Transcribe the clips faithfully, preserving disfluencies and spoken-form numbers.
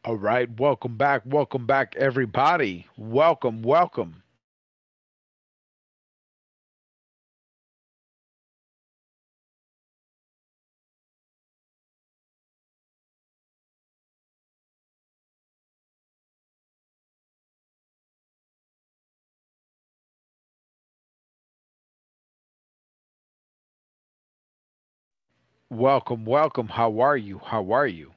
All right, welcome back, welcome back, everybody. Welcome, welcome. Welcome, welcome. How are you? How are you?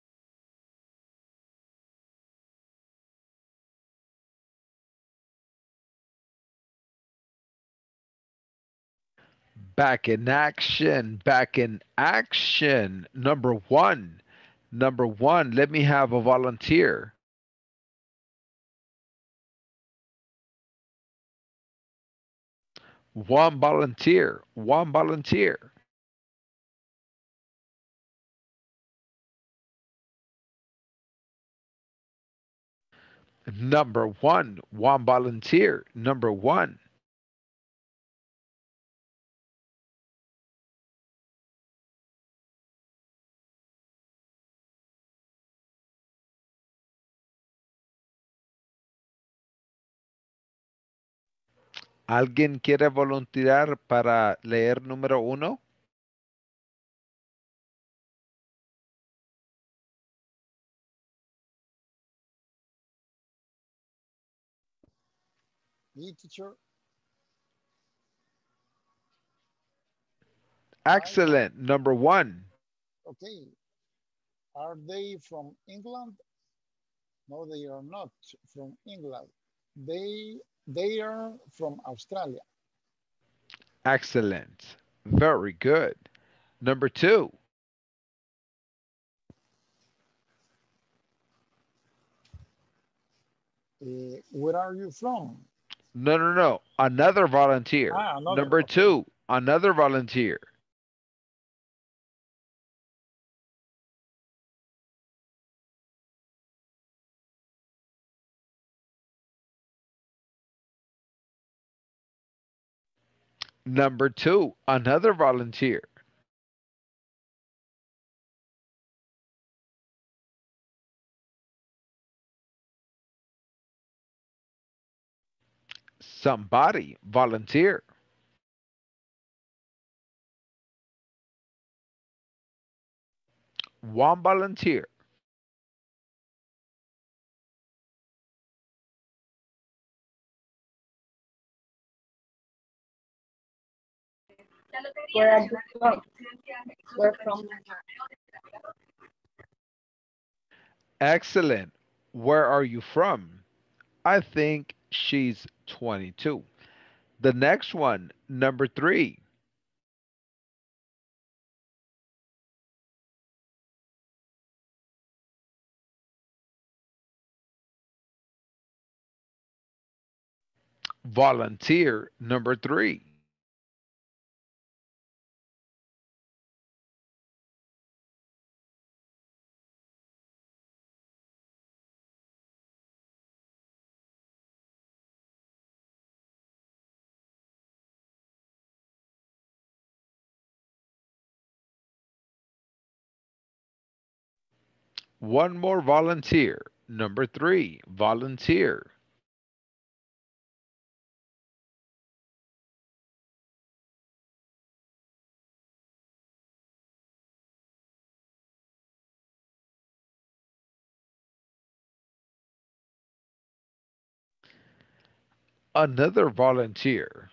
Back in action, back in action. Number one, number one, let me have a volunteer. One volunteer, one volunteer. Number one, one volunteer. Number one. ¿Alguien quiere voluntariar para leer número uno? Me, teacher. I Excellent. Number one. okay. Are they from England? No, they are not from England. They they are from Australia. Excellent. Very good. Number two. Uh, where are you from? No, no, no. Another volunteer. Ah, another. Number Okay. two. Another volunteer. Number two. Another volunteer. Somebody volunteer. One volunteer. Where are you from? We're from Excellent. Where are you from? I think she's twenty-two. The next one, number three. Volunteer number three. One more volunteer. Number three, volunteer. Another volunteer.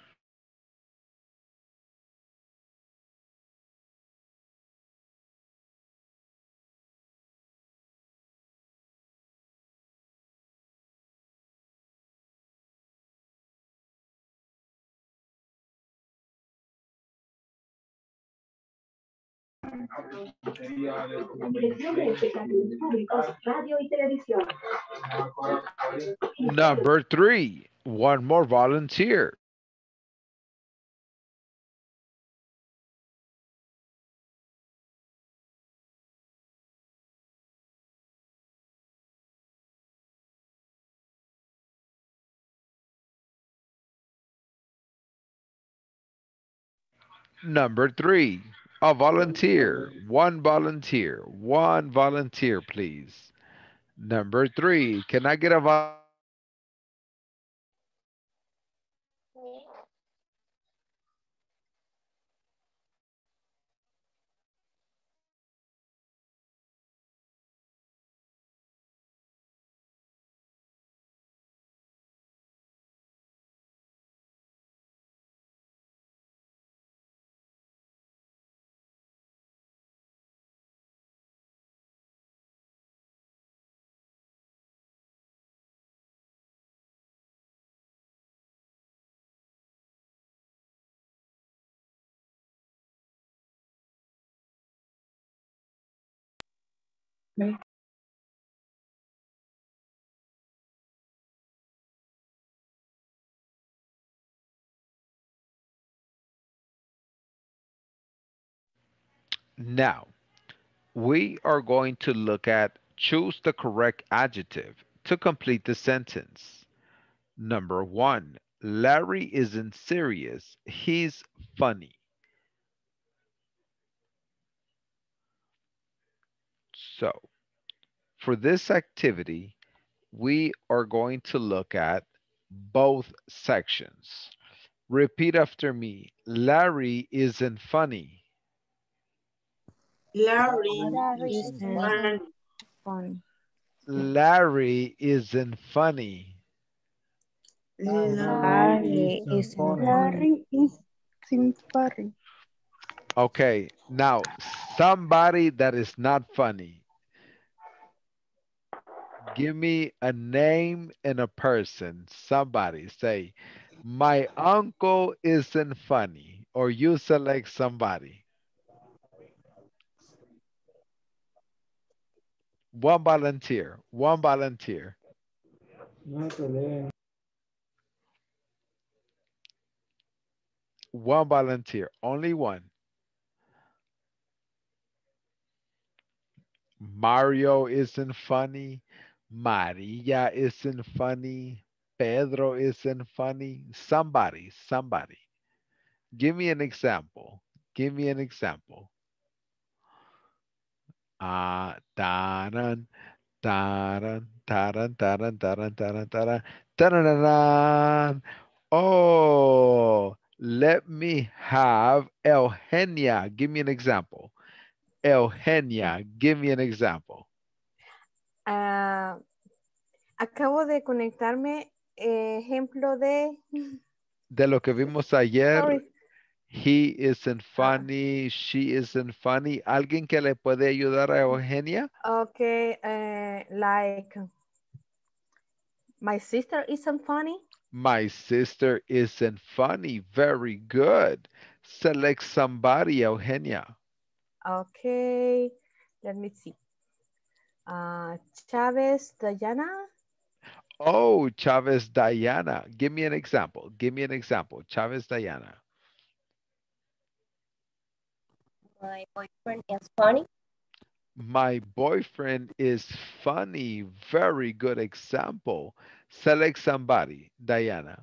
Dirección de Espectáculos Públicos, Radio y Televisión. Number three, one more volunteer. Number three, a volunteer. One volunteer. One volunteer, please. Number three, can I get a vol- Now, we are going to look at choose the correct adjective to complete the sentence. Number one, Larry isn't serious. He's funny. So, for this activity, we are going to look at both sections. Repeat after me. Larry isn't funny. Larry Larry Larry isn't isn't is funny. funny. fun. Larry isn't funny. Larry Larry Larry isn't isn't funny. funny. Larry is simple. Okay, now somebody that is not funny. Give me a name and a person. Somebody say, my uncle isn't funny. Or you select somebody. One volunteer. One volunteer. One volunteer. Only one. Mario isn't funny. Maria isn't funny. Pedro isn't funny. Somebody, somebody. Give me an example. Give me an example. Ah, taran, taran, taran, taran, taran, taran, taran, taran. Oh, let me have Eugenia. Give me an example. Eugenia, give me an example. Ah, acabo de conectarme. eh, ejemplo de. De lo que vimos ayer, Sorry. he isn't Ah, funny, she isn't funny. ¿Alguien que le puede ayudar a Eugenia? okay. eh, like, my sister isn't funny. My sister isn't funny. Very good. Select somebody, Eugenia. Okay. Let me see. Uh, Chavez Diana. Oh, Chavez Diana. Give me an example. Give me an example. Chavez Diana. My boyfriend is funny. My boyfriend is funny. Very good example. Select somebody, Diana.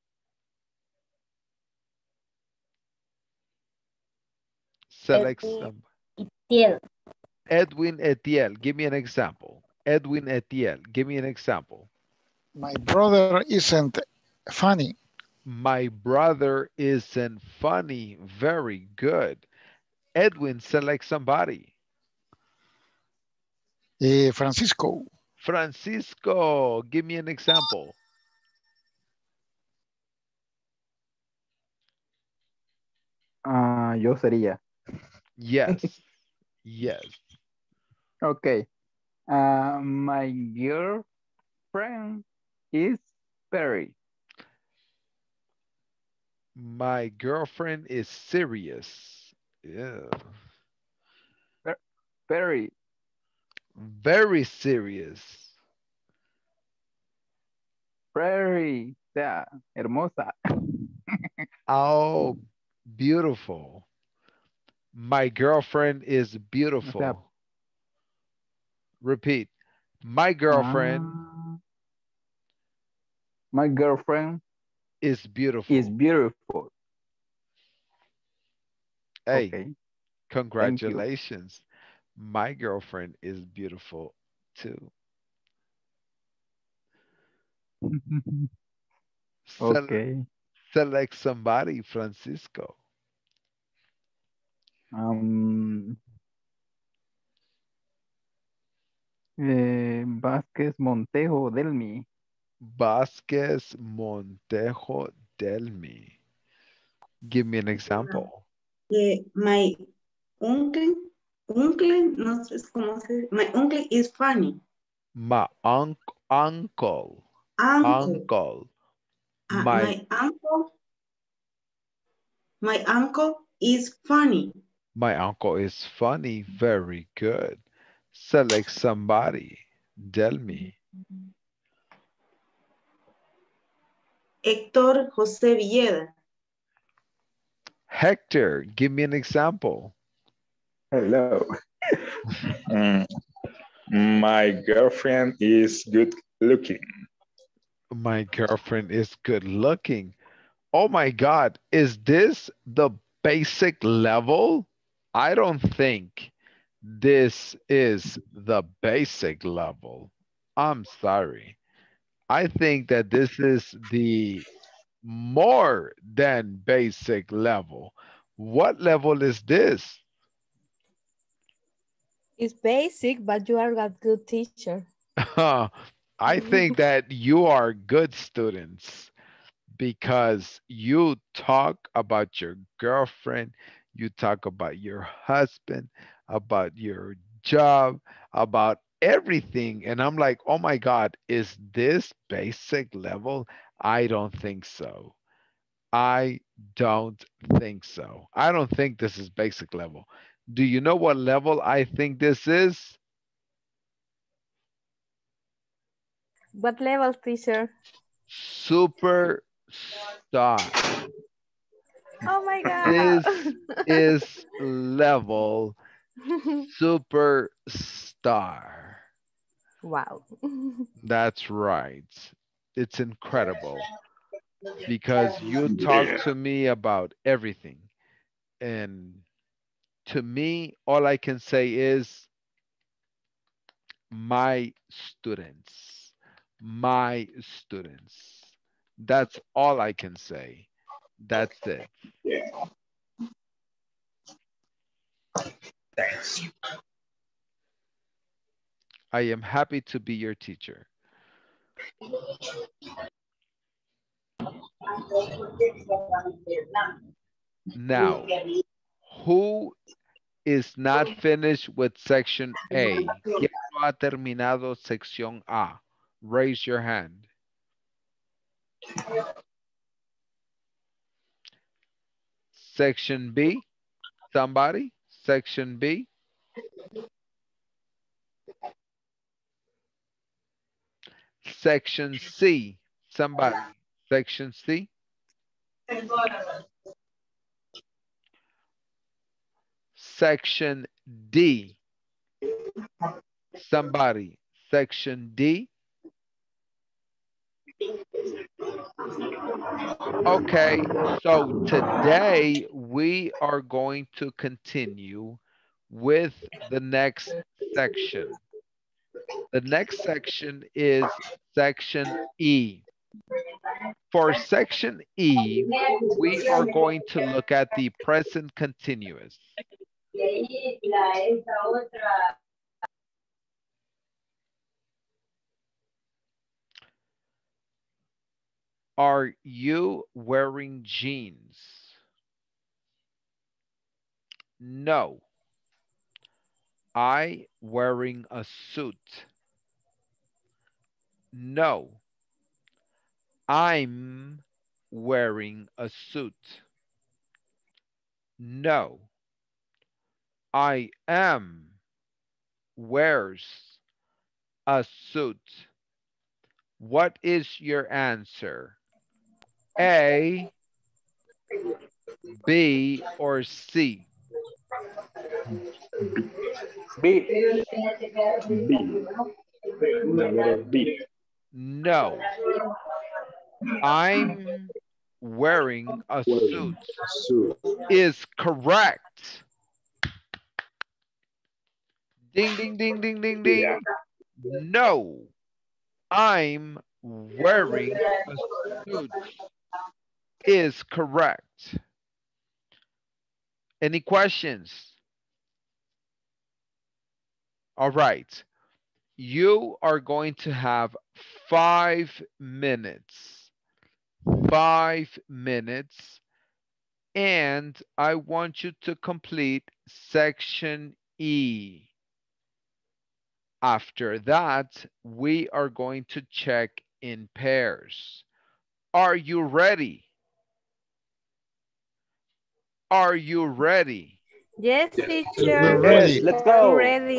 Select Edwin some. Itiel. Edwin Etiel. Give me an example. Edwin Etiel. Give me an example. My brother isn't funny. My brother isn't funny. Very good. Edwin, select somebody. Eh, Francisco. Francisco, give me an example. Ah, yo sería. Yes, yes. Ok. Ah, my girlfriend is Perry. My girlfriend is serious. Yeah. Per- Perry. Very serious. Perry. O sea, hermosa. Oh, beautiful. My girlfriend is O sea, beautiful. Repeat. My girlfriend ah, my girlfriend is is beautiful. beautiful. Hey, Okay. Thank you. congratulations. My girlfriend is beautiful too. Sel- Okay. select somebody, Francisco. Um, eh, Vázquez Montejo Delmi. Vasquez Montejo Delmi. Give me an example. Eh, my uncle, uncle, no sé cómo se my uncle is funny. My unc uncle. Uncle, Uncle. uh, My my uncle, my uncle is funny. my uncle is funny. Very good. Select somebody. Delmi. Héctor José Villeda. Hector, give me an example. Hello. Mm, my girlfriend is good looking. My girlfriend is good looking. Oh my God, is this the basic level? I don't think this is the basic level. I'm sorry. I think that this is the more than basic level. What level is this? It's basic, but you are a good teacher. I think that you are good students because you talk about your girlfriend, you talk about your husband, about your job, about everything. And I'm like, oh my God, is this basic level? I don't think so. I don't think so. I don't think this is basic level. Do you know what level I think this is? What level, teacher? Superstar. Oh my This God. is level superstar. Wow. That's right. It's incredible because you talk Yeah. to me about everything. And to me, all I can say is my students, my students. That's all I can say. That's it. Yeah. Thanks. I am happy to be your teacher. Now, who is not finished with section A? ¿Quién no ha terminado sección A? Raise your hand. Section B, somebody? Section B? Section C, somebody? Section C? Section D, somebody? Section D? Okay, so today we are going to continue with the next section. The next section is section E. For section E, we are going to look at the present continuous. Are you wearing jeans? No. I wearing a suit? No. I'm wearing a suit. No. I am wears a suit. What is your answer? A, B, or C? B. B. The letter B. No. I'm wearing a Wearing suit a suit. is correct. Ding, ding, ding, ding, ding, Yeah. ding. No, I'm wearing a suit is correct. Any questions? All right. You are going to have five minutes. Five minutes. And I want you to complete section E. After that, we are going to check in pairs. Are you ready? Are you ready? Yes, We're teacher. ready. Let's I'm go. ready.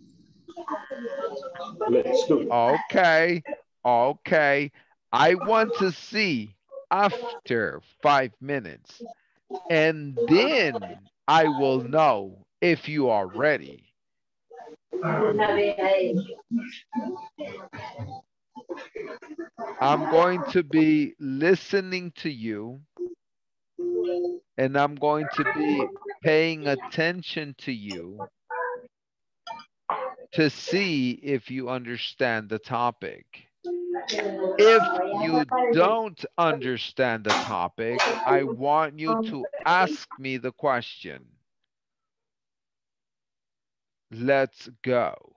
Let's do it. Okay, okay. I want to see after five minutes, and then I will know if you are ready. I'm going to be listening to you, and I'm going to be paying attention to you to see if you understand the topic. If you don't understand the topic, I want you Um, to ask me the question. Let's go.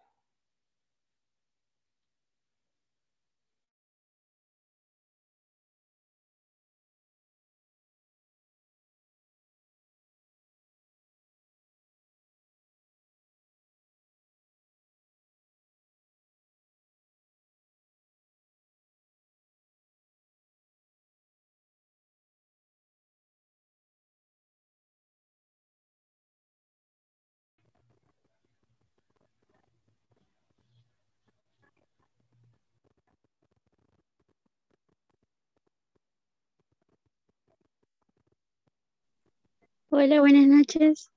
Hola, buenas noches.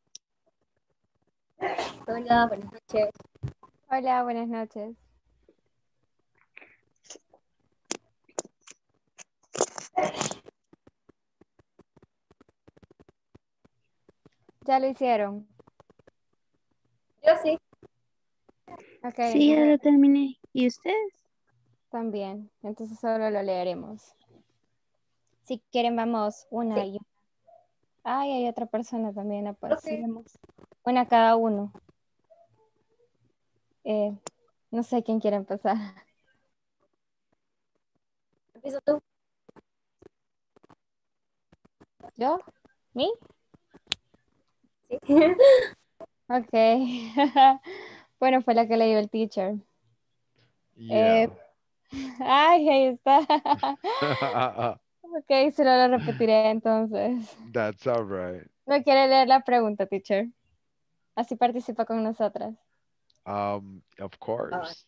Hola, buenas noches. hola, buenas noches. ¿Ya lo hicieron? Yo sí. Ok, Sí, ya entonces lo terminé. ¿Y ustedes? también. Entonces solo lo leeremos. Si quieren, vamos una Sí. y una. Ay, hay otra persona también. ah, Pues Ok. sí, vamos. Una cada uno. Eh, no sé quién quiere empezar. Empiezo tú. ¿Yo? ¿Me? Sí. Ok. Bueno, fue la que leyó el teacher. Yeah. Eh, ay, ahí está. Ok, solo lo repetiré entonces. That's all right. No quiere leer la pregunta, teacher. Así participa con nosotras. Um, of course.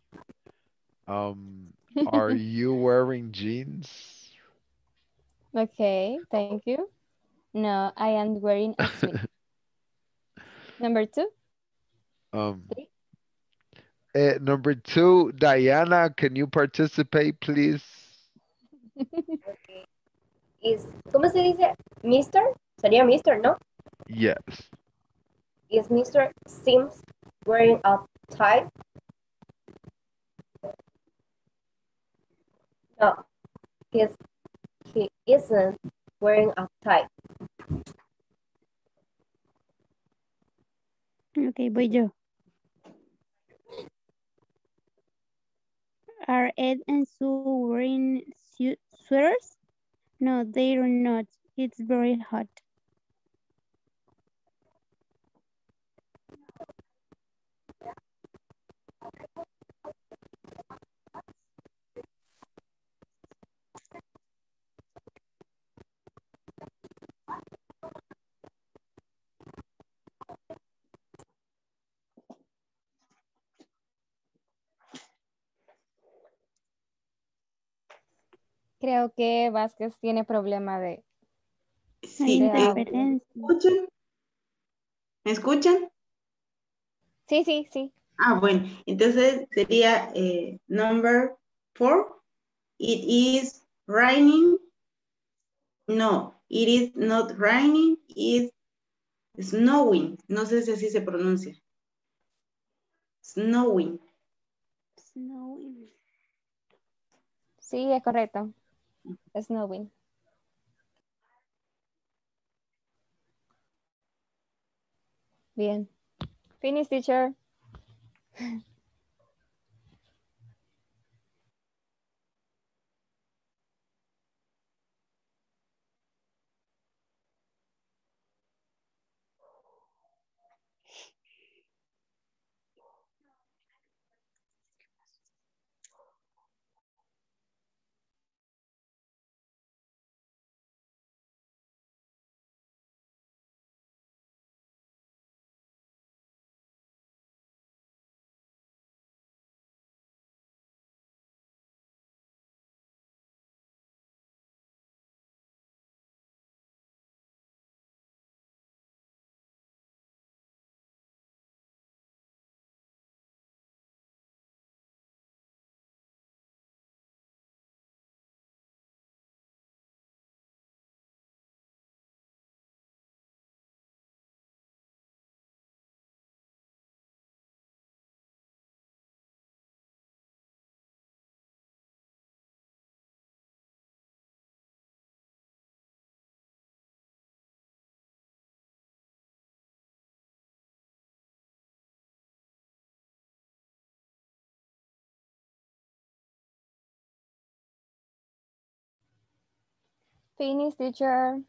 Um, are you wearing jeans? Okay, thank you. No, I am wearing a suit. Number two. Um, eh, number two, Diana, can you participate, please? Okay. Is, ¿cómo se dice? Mister? Sería Mister, ¿no? Yes. Is Mister Sims wearing a tie? No. He's, he isn't wearing a tie. Ok, voy yo. Are Ed and Sue wearing su- sweaters? No, they're not. It's very hot. Creo que Vázquez tiene problema de... Sí, de ¿me audio. Interferencia. escuchan? ¿Me escuchan? Sí, sí, sí. Ah, bueno, entonces sería eh, number four. It is raining. No, it is not raining. It's snowing. No sé si así se pronuncia. Snowing. Snowing. Sí, es correcto. Snowing. Bien. Finish, teacher. Finish, teacher.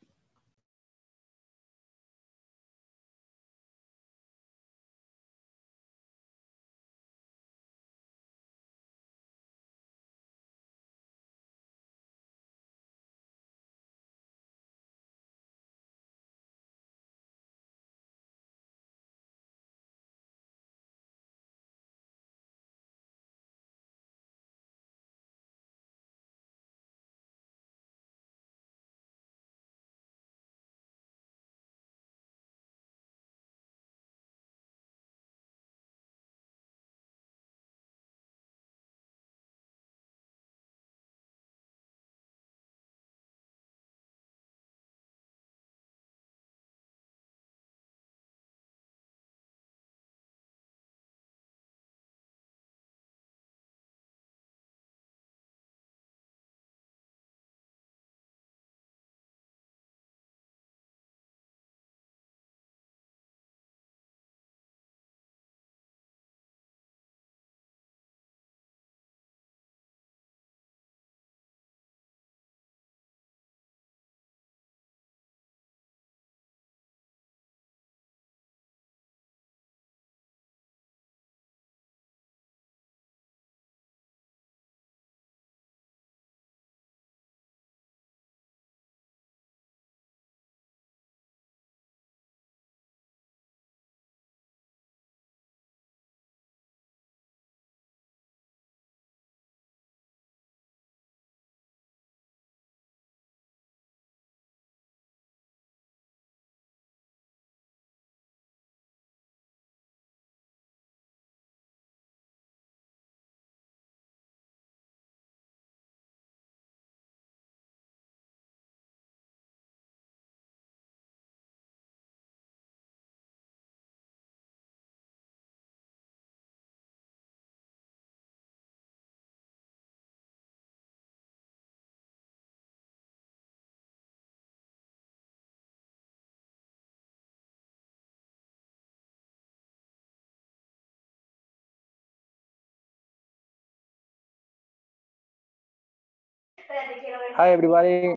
Hi, everybody.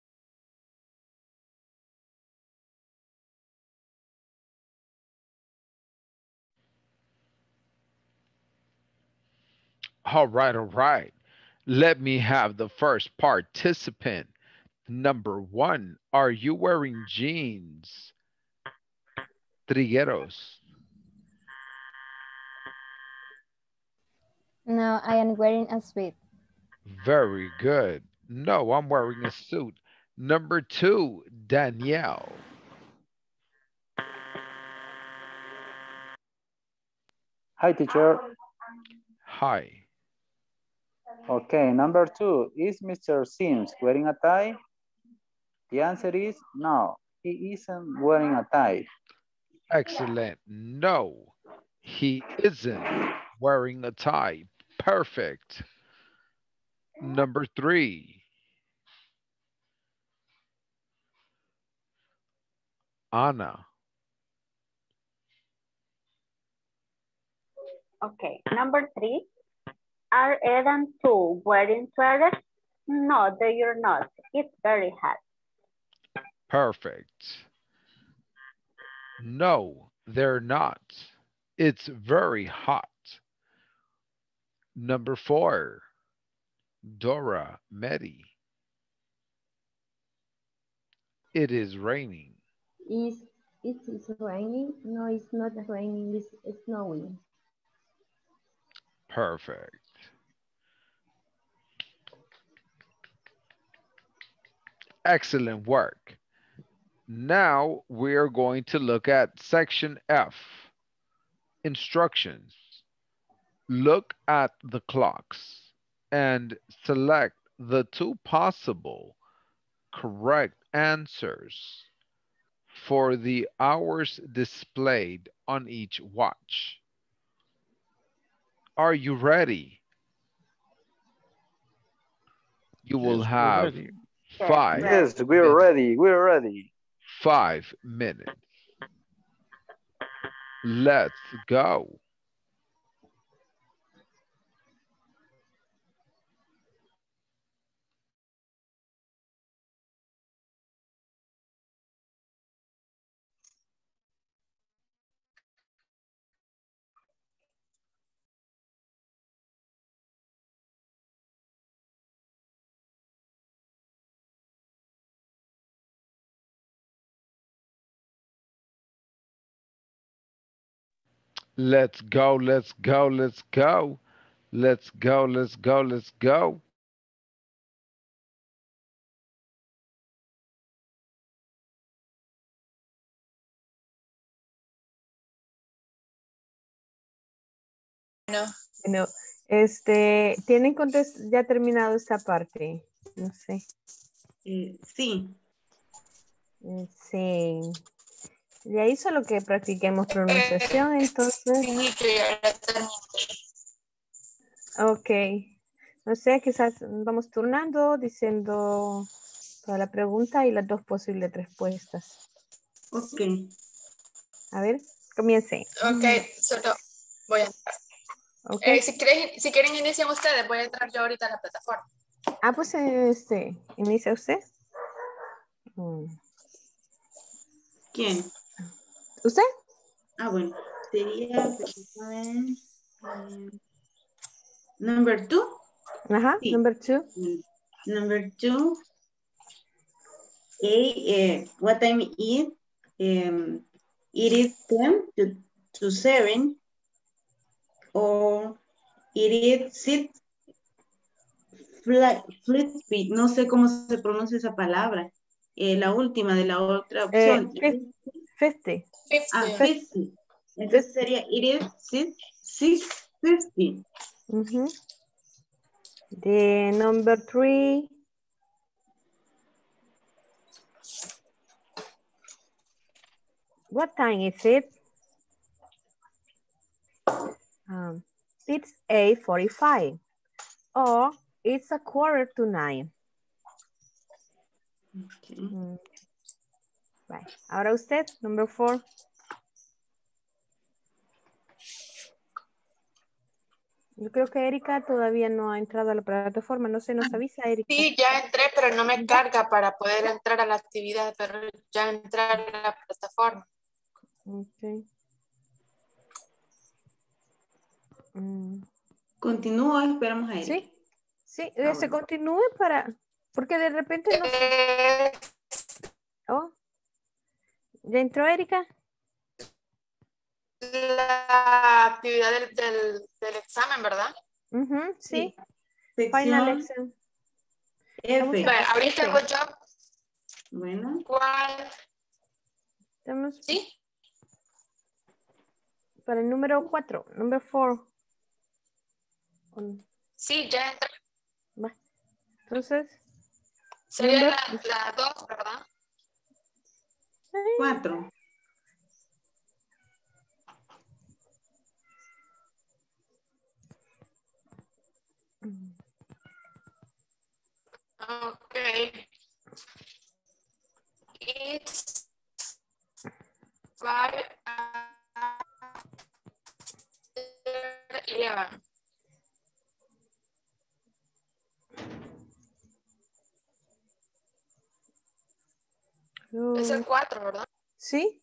All right, all right. Let me have the first participant. Number one, are you wearing jeans? Trigueros. No, I am wearing a suit. Very good. No, I'm wearing a suit. Number two, Danielle. Hi, teacher. Hi. Okay, number two, is Mister Sims wearing a tie? The answer is no, he isn't wearing a tie. Excellent. No, he isn't wearing a tie. Perfect. Number three. Anna. Okay, number three. Are Ed and Sue wearing sweaters? No, they are not. It's very hot. Perfect. No, they're not. It's very hot. Number four. Dora, Mary. It is raining. Is it is raining? No, it's not raining. It's snowing. Perfect. Excellent work. Now we're going to look at section F. Instructions. Look at the clocks and select the two possible correct answers for the hours displayed on each watch. Are you ready? You will Yes, we're have ready. five. Yes, we're minutes. ready. We're ready. Five minutes. Let's go. Let's go, let's go, let's go. Let's go, let's go, let's go. Bueno, bueno, este, ¿tienen contest ya terminado esta parte? No sé. Eh, sí. Eh, Sí. De ahí solo que practiquemos pronunciación, entonces. Sí, yo ya la terminé. Ok. No sé, quizás vamos turnando, diciendo toda la pregunta y las dos posibles respuestas. Ok. A ver, comience. Ok, solo voy a entrar. Okay. Eh, si, quieren, si quieren inician ustedes, voy a entrar yo ahorita a la plataforma. Ah, pues este, inicia usted. Mm. ¿Quién? ¿Usted? Ah, bueno. Sería, eh, number two. Ajá, Sí. number two. Number two. A, uh, what time is it? Um, it is ten to, to seven. Or it is six. Flip speed. No sé cómo se pronuncia esa palabra. Eh, la última de la otra Eh, opción. fifty. Ah, fifty. Entonces sería it is six, six fifty. Mm-hmm. The number three. What time is it? Um, it's eight forty-five. Or it's a quarter to nine. Okay. Mm. Right. Ahora usted, number four. Yo creo que Erika todavía no ha entrado a la plataforma. No sé, nos avisa, Erika. Sí, ya entré, pero no me carga para poder entrar a la actividad, pero ya entré a la plataforma. Okay. Mm. Continúo, esperamos a Erika. Sí, sí, Ah, se bueno. continúe para, porque de repente no sé. Eh, Oh, ¿ya entró Erika? la actividad del, del, del examen, ¿verdad? Uh-huh, sí. Sí. Final Sección exam. F. Bueno, ahorita hago yo. Bueno. ¿Cuál? Estamos Sí. para el número cuatro, número four. Sí, ya entré. Va. Entonces. Sería number... la, la dos, ¿verdad? Cuatro. It's five after eleven. Es el cuatro, ¿verdad? Sí.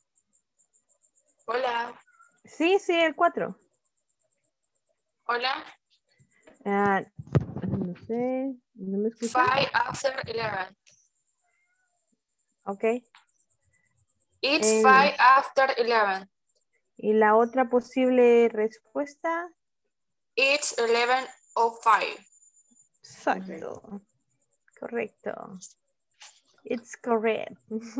Hola. Sí, sí, el cuatro. Hola. Ah, no sé, ¿no me escuchan? Five after eleven. Ok. It's El- five after eleven. ¿Y la otra posible respuesta? It's eleven oh five. Exacto. Correcto. It's correct.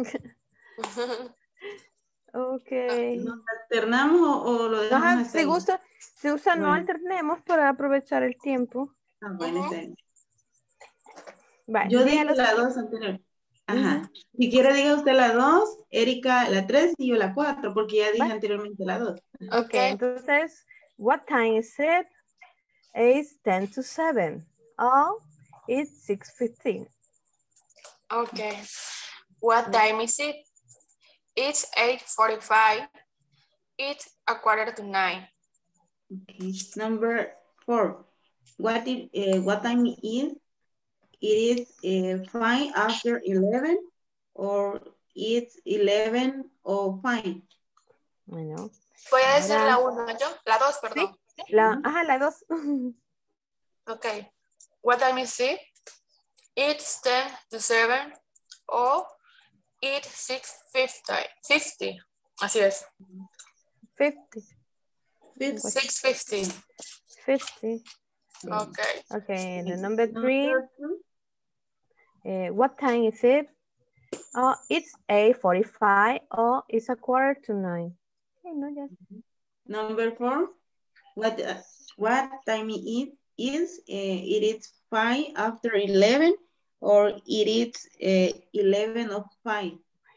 Ok. ¿Nos alternamos o, o lo dejamos Ajá, hasta si ahí? gusta, si gusta no Bueno. alternemos para aprovechar el tiempo. Ah, bueno, está bien. Vale, Yo dije dígalos. la dos anterior. Ajá. Si quiere diga usted la dos, Erika la tres y yo la cuatro, porque ya dije Vale. anteriormente la dos. Ok, entonces, what time is it? It's ten to seven. Oh, it's six fifteen. Okay. What time is it? It's eight forty-five. It's a quarter to nine. Okay. Number four. What it, uh, what time it is? It is uh, five after eleven or it's eleven or five. Bueno. Voy a decir Ahora- la uno yo, la dos, perdón. La, ajá, la dos. Okay. What time is it? It's ten to seven or it's six fifty. fifty. Así es. fifty. six fifty. fifty. Okay. Okay, the number three. Uh, what time is it? Oh, it's eight forty-five or it's a quarter to nine. Okay, no, just... Number four. What uh, what time it is? Is uh, it is five after eleven or it is uh, eleven of five?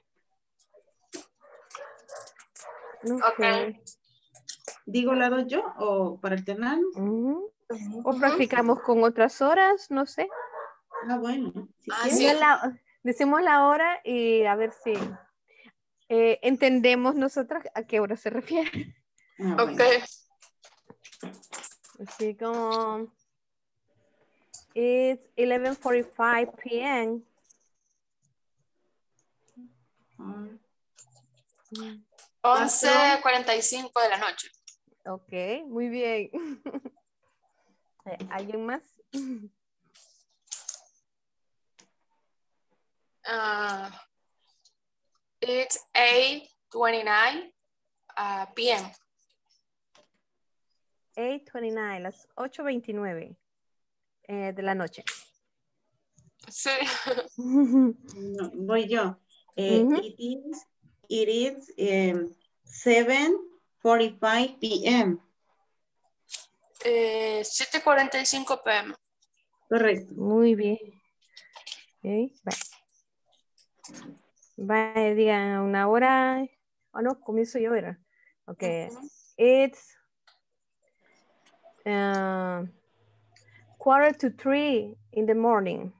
Okay. ¿Digo la dos yo o para alternar? Ujú. O practicamos con otras horas, no sé. Ah, bueno. Si Ah, quiere. sí. Decimos la, decimos la hora y a ver si eh, entendemos nosotros a qué hora se refiere. Ah, bueno. Okay. Así como it's eleven forty-five p m Mm. once cuarenta y cinco de la noche. Ok, muy bien. Eh, ¿Alguien más? Uh, it's eight twenty-nine uh, p m eight twenty-nine, las ocho veintinueve eh, de la noche. Sí. No, voy yo. Eh, Ujú. It is, it is um, seven forty-five p m Eh, siete cuarenta y cinco p m Correcto. Muy bien. Ok, va. Va, digan una hora. O no, comienzo yo, ¿verdad? Ok. It's uh, quarter to three in the morning.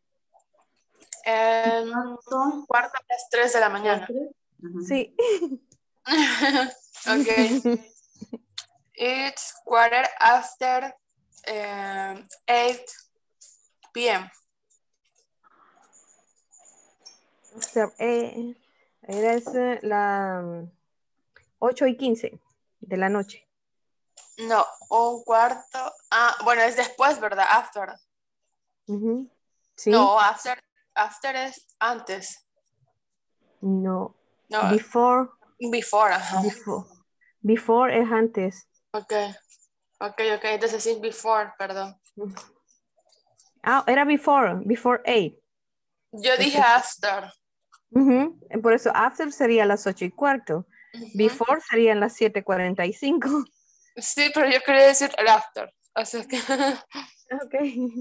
Eh, cuarto a las tres de la mañana. Sí. Okay. It's quarter after um, eight p m O sea, eh, era esa, la um, ocho y quince de la noche. No, un cuarto. Ah, bueno, es después, ¿verdad? After. Ujú. Sí. No, after, after es antes. No. No. Before. Before, ajá. Before. Before es antes. Ok. Ok, ok. Entonces sí, before, perdón. Ah, era before. Before eight. Yo dije after. Uh-huh. Por eso after sería las ocho y cuarto. Uh-huh. Before serían las siete cuarenta y cinco. Sí, pero yo quería decir el after. Así que. Ok.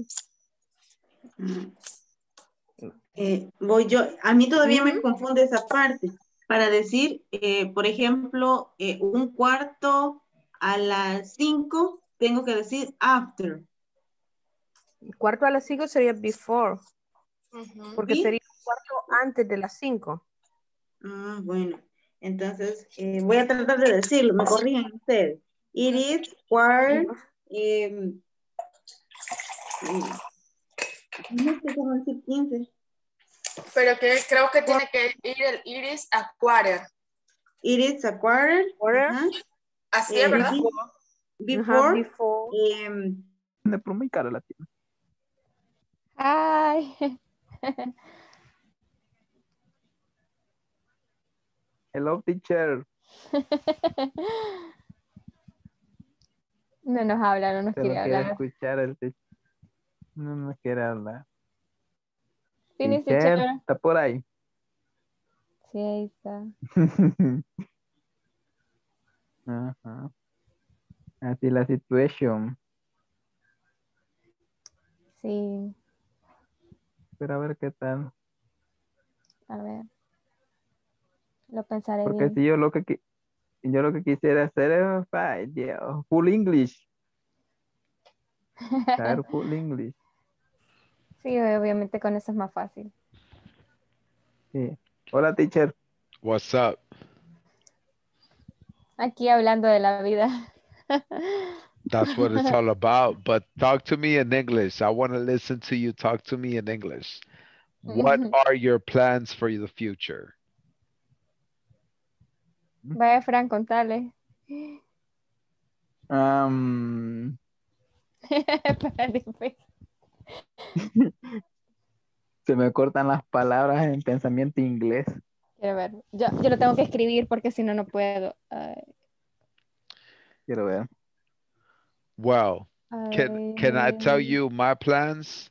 Eh, voy yo. A mí todavía Uh-huh. me confunde esa parte. Para decir, eh, por ejemplo, eh, un cuarto a las cinco, tengo que decir after. Cuarto a las cinco sería before. Uh-huh. Porque ¿Sí? sería un cuarto antes de las cinco. Ah, bueno. Entonces, eh, voy a tratar de decirlo, me corrigen ustedes. It is quarter, em, no sé cómo decir quince. Pero que creo que tiene que ir el iris a quarter. It is a quarter. Quarter. Ajá. Así Eh, es, ¿verdad? Before. Ajá, before. em, De por mi cara la tiene. Ay. Hello, teacher. No nos habla, no nos Se quiere lo quiere hablar. escuchar el teacher. No nos quiere hablar. Finish, Teacher, teacher. está por ahí. Sí, ahí está. Ajá. Así la situación. Sí, Pero a ver qué tal. a ver. Lo pensaré Porque bien. si yo lo que qui- yo lo que quisiera hacer es ay, Dios, full English. Saber full English. Sí, obviamente con eso es más fácil. Sí. Hola, teacher. What's up? Aquí hablando de la vida. That's what it's all about. But talk to me in English. I want to listen to you talk to me in English. What are your plans for the future? Vaya, Fran, contale. Um, Espérate, pues. se me cortan las palabras en pensamiento inglés. Quiero ver. Yo, yo lo tengo que escribir porque si no, no puedo. Ay, Quiero ver. Well, can can I tell ay, you my plans?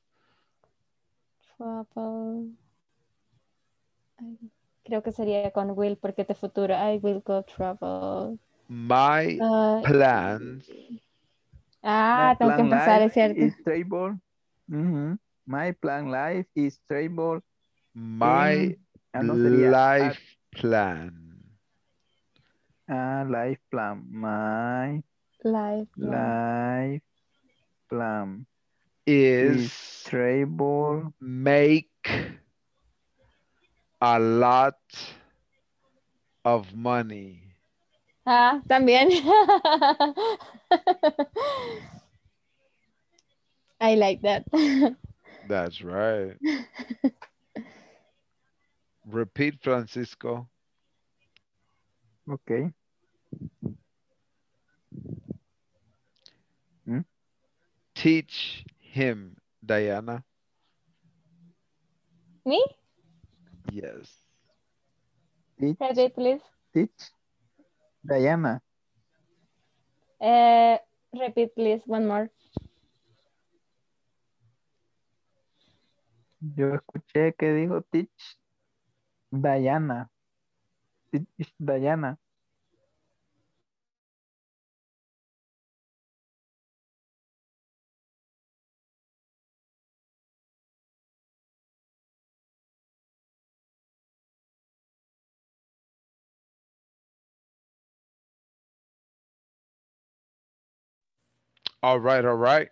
travel. Ay, creo que sería con will porque te futuro. I will go travel. My Ay, plans ah, My tengo que plan empezar, life es cierto. is stable. Mhm. My plan life is stable my in, ah, no sería a, life plan a life plan. My Life plan. life plan is is stable. make a lot of money. Ah, también. I like that. That's right. Repeat, Francisco. Okay. Hmm? Teach him, Diana. Me? Yes. Teach, Repeat, please. teach Diana. Uh, repeat, please. One more. Yo escuché que dijo teach Diana. Teach Diana. All right, all right.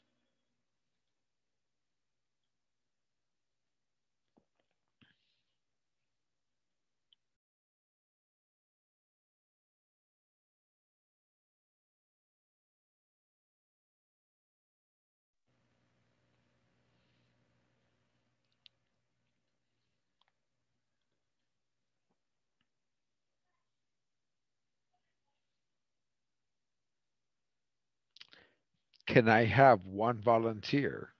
Can I have one volunteer?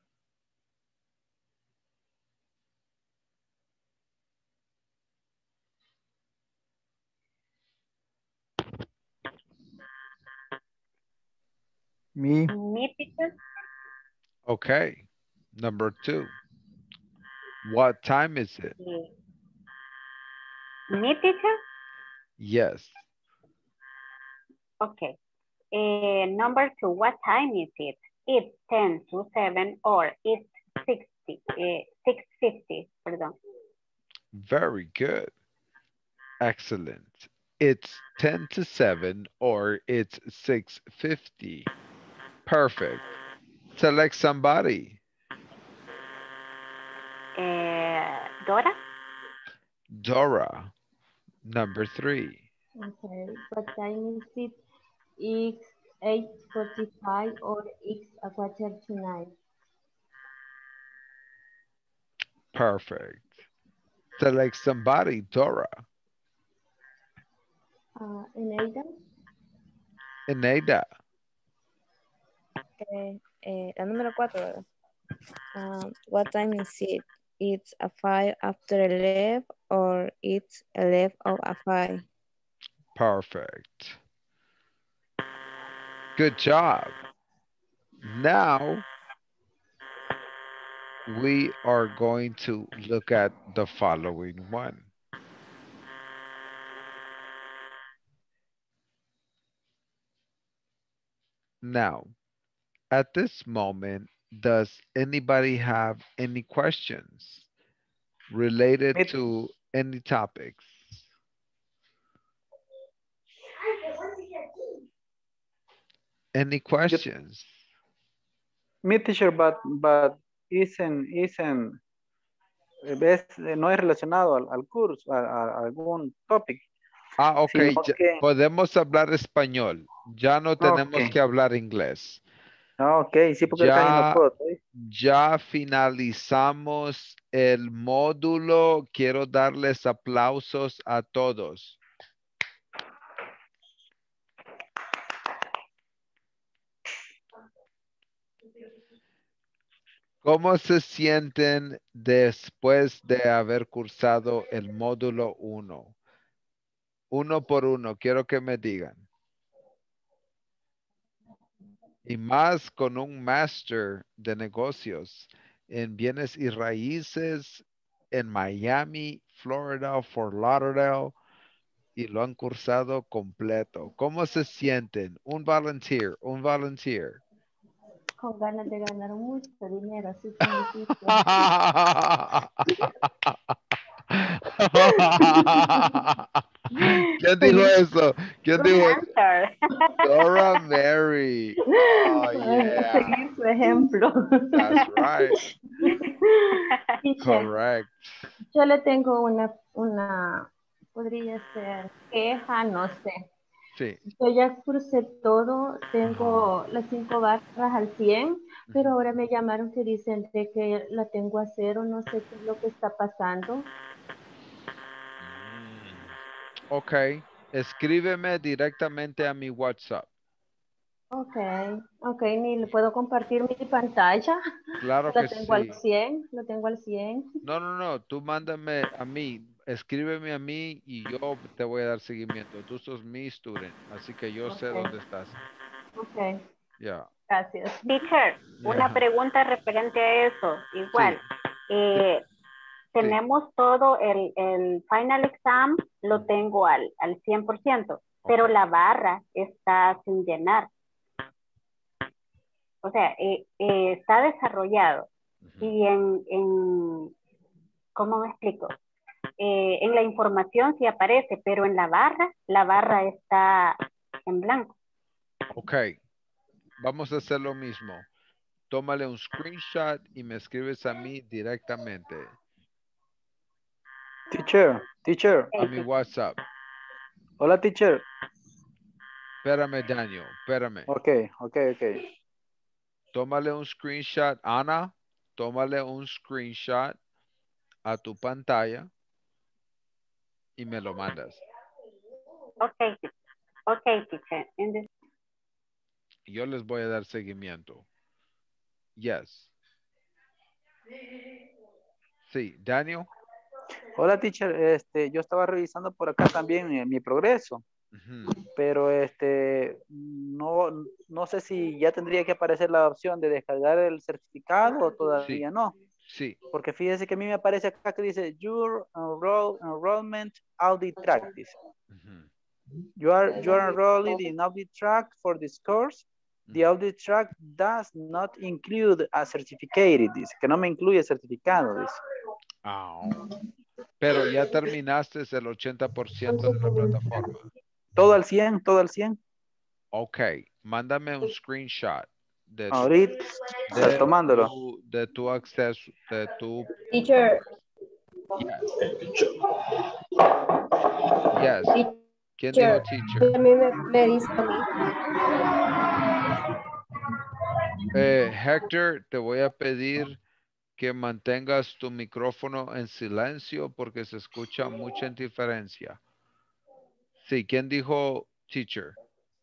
Me. Me, teacher. Okay. Number two. What time is it? Me, teacher. Yes. Okay. Uh, number two, what time is it? It's ten to seven or it's sixty, uh, six fifty, pardon. Very good. Excellent. It's ten to seven or it's six fifty. Perfect. Select somebody. Uh, Dora? Dora, number three. Okay. What time is it? It's eight forty-five or it's a quarter to nine. Perfect. Select somebody, Dora. Uh, Eneida? Eneida. Okay. Eh, la número cuatro, ¿verdad? Um, what time is it? It's a five after eleven or it's eleven of a five. Perfect. Good job. Now, we are going to look at the following one. Now, at this moment, does anybody have any questions related It, to any topics? Any questions? me teacher, but, but isn't, isn't, es, no es relacionado al, al curso, a, a algún topic. Ah, ok, Sino ya- que, podemos hablar español. Ya no tenemos ok. que hablar inglés. Ah, ok, sí, porque casi no Ya, puedo. ¿sí? ya finalizamos el módulo. Quiero darles aplausos a todos. ¿Cómo se sienten después de haber cursado el módulo uno? Uno por uno, quiero que me digan. Y más con un máster de negocios en bienes y raíces en Miami, Florida, Fort Lauderdale, y lo han cursado completo. ¿Cómo se sienten? Un volunteer, un volunteer. Con ganas de ganar mucho dinero, así se me dice. ¿Quién dijo eso? ¿Quién Good dijo eso? answer. Dora Mary. Oh, yeah. Seguir su ejemplo. That's right. Teacher, Correct. yo le tengo una, una, podría ser queja, no sé. Sí. Yo ya cursé todo, tengo las cinco barras al cien, pero ahora me llamaron que dicen de que la tengo a cero, no sé qué es lo que está pasando. Ok. Escríbeme directamente a mi WhatsApp. Ok, ok, ni le puedo compartir mi pantalla. Claro La que tengo al sí. cien, lo tengo al cien. No, no, no. Tú mándame a mí. Escríbeme a mí y yo te voy a dar seguimiento. Tú sos mi student, así que yo sé Ok. dónde estás. Ok, Ya. gracias. Teacher, una Yeah. pregunta referente a eso. Igual, eh, tenemos todo el, el final exam, lo tengo al, al cien por ciento, pero la barra está sin llenar. O sea, eh, eh, está desarrollado. Y en, en, ¿cómo me explico? Eh, en la información sí aparece, pero en la barra, la barra está en blanco. Ok. Vamos a hacer lo mismo. Tómale un screenshot y me escribes a mí directamente. Teacher, teacher. A mi WhatsApp. Hola, teacher. Espérame, Daniel. Espérame. Ok, ok, ok. Tómale un screenshot. Ana, tómale un screenshot a tu pantalla y me lo mandas. Ok, ok, teacher. In this... Yo les voy a dar seguimiento. Yes. Sí, Daniel. Hola, teacher. Este, yo estaba revisando por acá también mi, mi progreso. Uh-huh. Pero este, no, no sé si ya tendría que aparecer la opción de descargar el certificado o todavía sí. no. Sí. Porque fíjese que a mí me aparece acá que dice Your enroll, Enrollment Audit Track. Dice. Uh-huh. You are, you are enrolled in audit track for this course. The audit track does not include a certificate. Dice que no me incluye certificado. Dice. Oh. Pero ya terminaste el ochenta por ciento de la plataforma. Todo al cien, todo al cien. Ok, mándame un screenshot de tu, ahorita de tomándolo. tu, de tu acceso, de tu... Teacher, Yes. ¿Quién dijo teacher? A mí me, me dice a mí. Eh, Hector, te voy a pedir que mantengas tu micrófono en silencio porque se escucha mucha interferencia. Sí, ¿quién dijo teacher?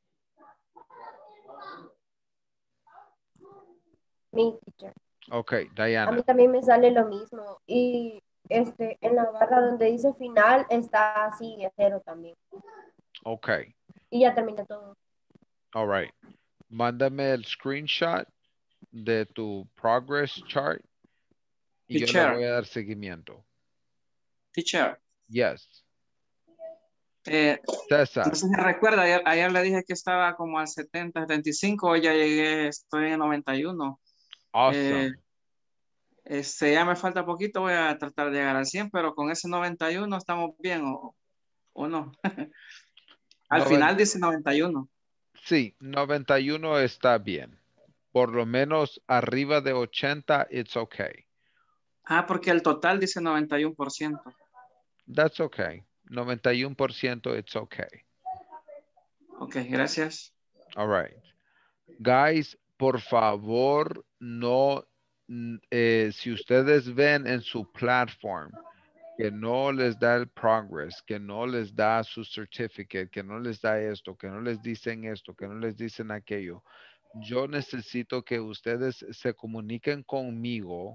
Mi teacher. Ok, A mí Diana. también me sale lo mismo. Y este, en la barra donde dice final está así, de cero también. Ok, Y ya terminé todo. all right. Mándame el screenshot de tu progress chart y yo le Teacher, voy a dar seguimiento. teacher. Yes. Eh, César. no sé si recuerda, ayer, ayer le dije que estaba como al setenta, setenta y cinco, hoy ya llegué, estoy en noventa y uno. Awesome. Eh, este, ya me falta poquito, voy a tratar de llegar al cien, pero con ese noventa y uno estamos bien, o, o no. Al Noven- final dice noventa y uno. sí, noventa y uno está bien. Por lo menos arriba de ochenta, it's okay. Ah, porque el total dice noventa y uno por ciento. That's okay. noventa y uno por ciento, it's okay. Ok, gracias. All right. Guys, por favor, no, mm, eh, si ustedes ven en su platform que no les da el progress, que no les da su certificate, que no les da esto, que no les dicen esto, que no les dicen aquello, yo necesito que ustedes se comuniquen conmigo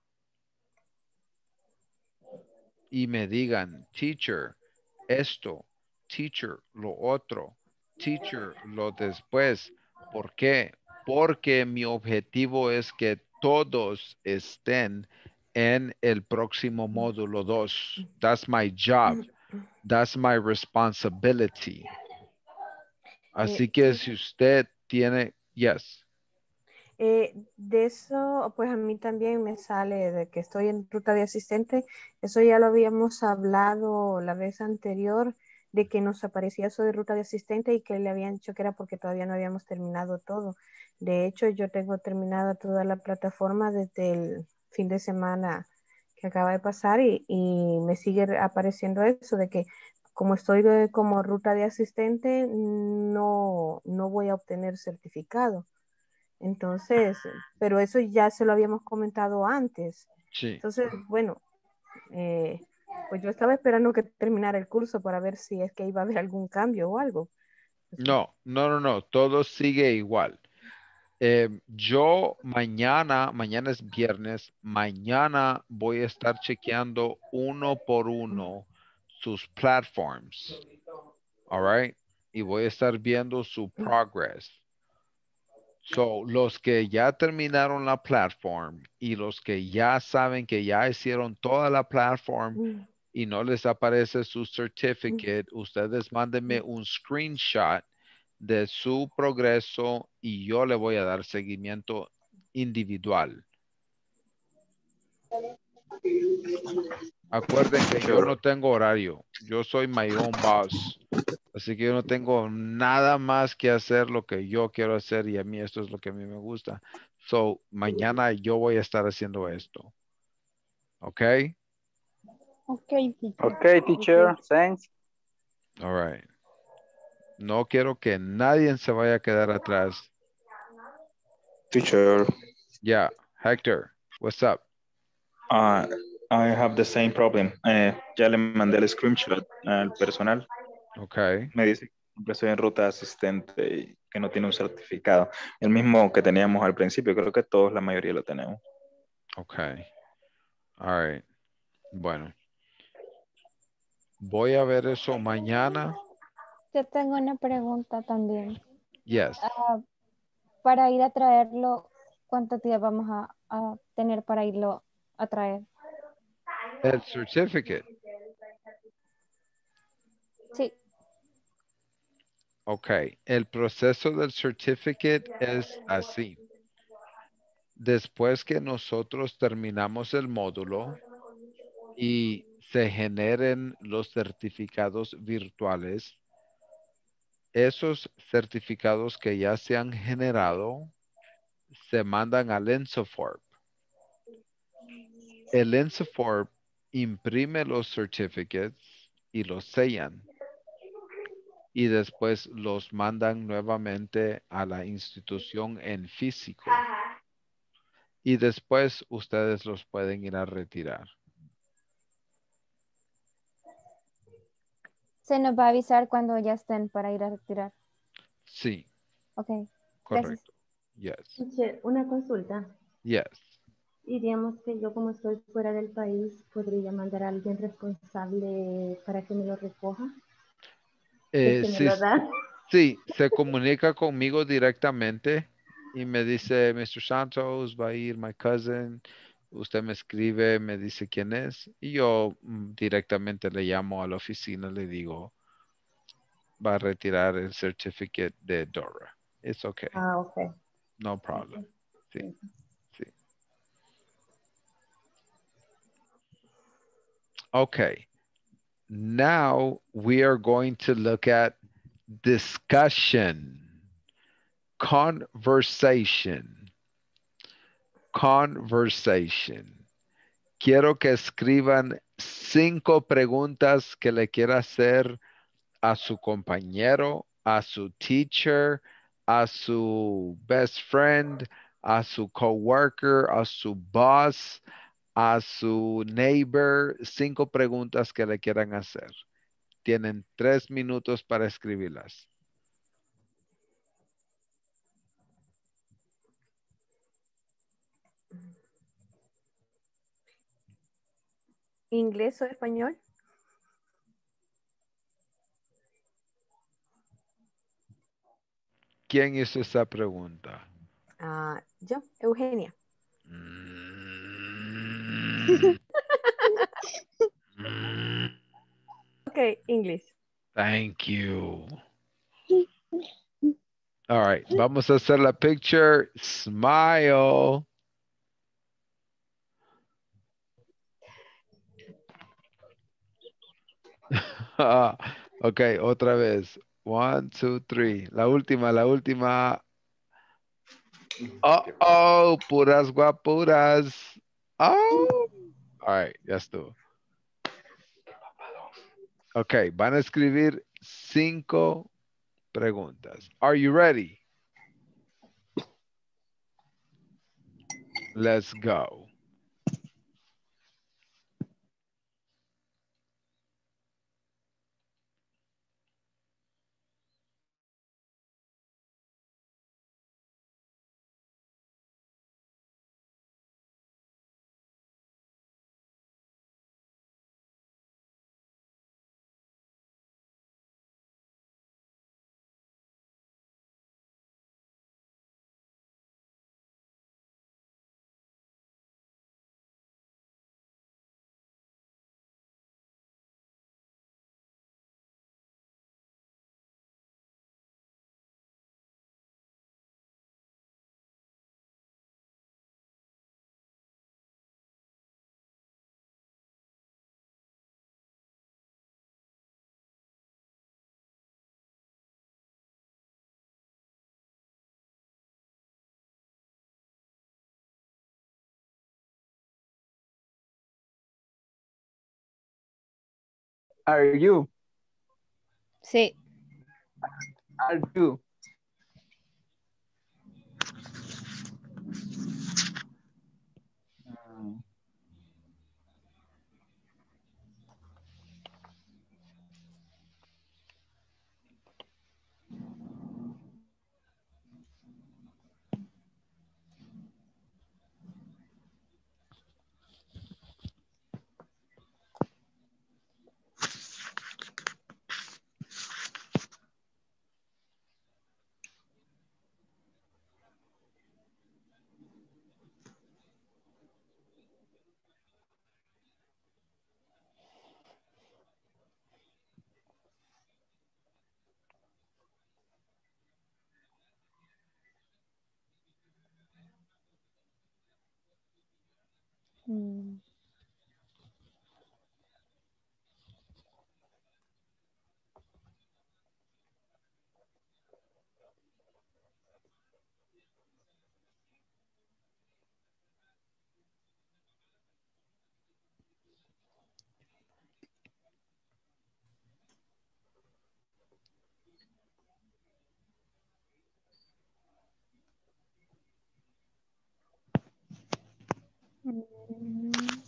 y me digan, teacher, esto, teacher, lo otro, teacher, lo después. ¿Por qué? Porque mi objetivo es que todos estén en el próximo módulo dos. That's my job. That's my responsibility. Así Eh, que sí, si usted tiene, yes. eh, de eso, pues a mí también me sale de que estoy en ruta de asistente. Eso ya lo habíamos hablado la vez anterior, de que nos aparecía eso de ruta de asistente y que le habían dicho que era porque todavía no habíamos terminado todo. De hecho, yo tengo terminada toda la plataforma desde el fin de semana que acaba de pasar y, y me sigue apareciendo eso de que como estoy de- como ruta de asistente, no, no voy a obtener certificado. Entonces, pero eso ya se lo habíamos comentado antes. Sí. Entonces, bueno, eh, pues yo estaba esperando que terminara el curso para ver si es que iba a haber algún cambio o algo. No, no, no, no. Todo sigue igual. Eh, yo mañana, mañana es viernes, mañana voy a estar chequeando uno por uno sus platforms. All right. Y voy a estar viendo su progress. So, los que ya terminaron la platform y los que ya saben que ya hicieron toda la platform y no les aparece su certificate, ustedes mándenme un screenshot de su progreso y yo le voy a dar seguimiento individual. Acuerden que yo no tengo horario. Yo soy my own boss. Así que yo no tengo nada más que hacer lo que yo quiero hacer y a mí esto es lo que a mí me gusta. So, mañana yo voy a estar haciendo esto. ¿Ok? Okay, teacher. Okay, teacher. Thanks. All right. No quiero que nadie se vaya a quedar atrás. Teacher, Yeah, Hector, what's up? uh, I have the same problem. Eh, ya le mandé el screenshot al personal. Okay. Me dice que estoy en ruta de asistente y que no tiene un certificado. El mismo que teníamos al principio. Creo que todos, la mayoría lo tenemos. Okay. All right. Bueno. Voy a ver eso mañana. Yo tengo una pregunta también. Yes. Ah, para ir a traerlo, ¿cuánto tiempo vamos a, a tener para irlo a traer? El certificate. Sí. Ok. El proceso del certificate es así. Después que nosotros terminamos el módulo y se generen los certificados virtuales, esos certificados que ya se han generado se mandan al INSAFORP. El INSAFORP imprime los certificates y los sellan. Y después los mandan nuevamente a la institución en físico. Y después ustedes los pueden ir a retirar. Se nos va a avisar cuando ya estén para ir a retirar. Sí, Ok, gracias. correcto. Yes. Teacher, una consulta. Yes. Y digamos que yo como estoy fuera del país, ¿podría mandar a alguien responsable para que me lo recoja? Es Eh, que me sí, lo da. sí, se comunica conmigo directamente y me dice, mister Santos, va a ir my cousin. Usted me escribe, me dice quién es y yo mm, directamente le llamo a la oficina, le digo, va a retirar el certificate de Dora. It's okay. Ah, ok. No problem. Sí, sí. Okay. Now we are going to look at discussion, conversation, conversation. Quiero que escriban cinco preguntas que le quiera hacer a su compañero, a su teacher, a su best friend, a su coworker, a su boss, a su neighbor. Cinco preguntas que le quieran hacer. Tienen tres minutos para escribirlas. ¿Inglés o español? ¿Quién hizo esa pregunta? Ah, yo, Eugenia. Ok, English. Thank you. All right, vamos a hacer la picture. Smile. Ok, otra vez. One, two, three. La última, la última. Oh, oh, puras guapuras. Oh. All right, ya estuvo. Ok, van a escribir cinco preguntas. Are you ready? Let's go. Are you? Sí. Are you? Mm. Mm,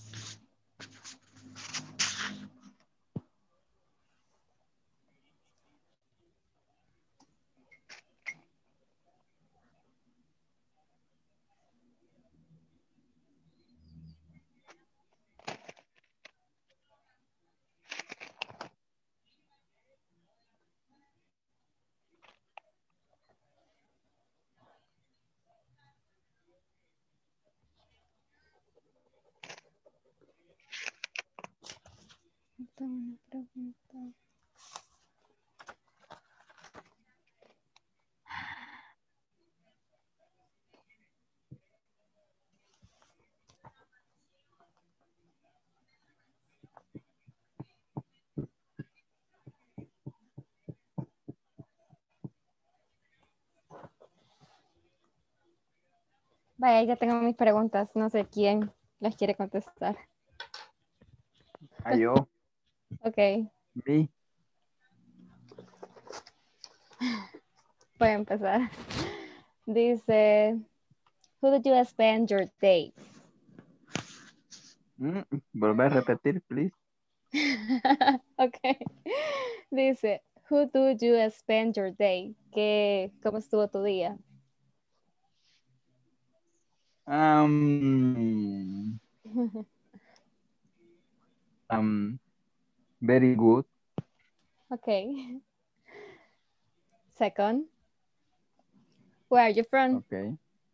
tengo una pregunta. Vaya, ya tengo mis preguntas. No sé quién las quiere contestar. Ah, yo. Ok, Me. voy a empezar. Dice, who did you spend your day? Mm, volver a repetir, please. Ok. Dice, who do you spend your day? ¿Qué, ¿Cómo estuvo tu día? Um, um, very good. Okay. Second, where are you from? Okay.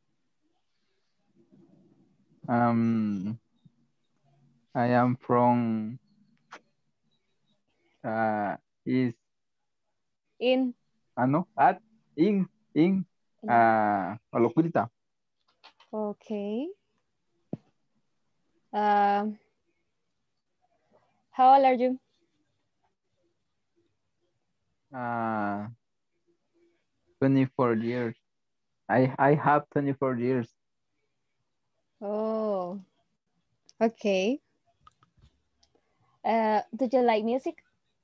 Um, I am from uh, is In. ah no at in in uh, Oloculita. Okay. Um, how old are you? Uh, twenty-four years. I I have twenty-four years. Oh, okay. Uh, do you like music?